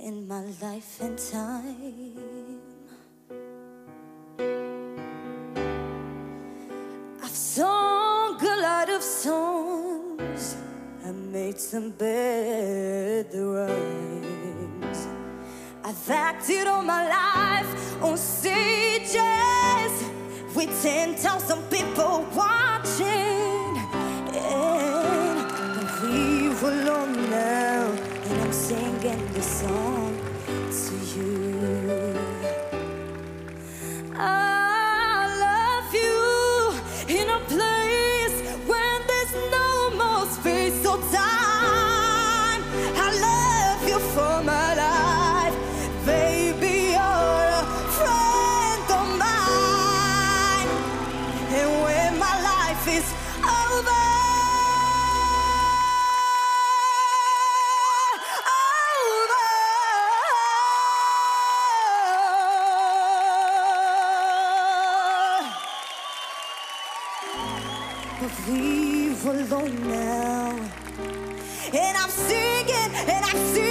in my life and time. I've sung a lot of songs, I made some bad rhymes. I've acted all my life on stages with 10,000 people watching, and we're alone now, and I'm singing this song to you. I love you in a place where there's no more space or time. I love you for my life, baby, you're a friend of mine. And when my life is over, but we're alone now, and I'm singing, and I'm singing.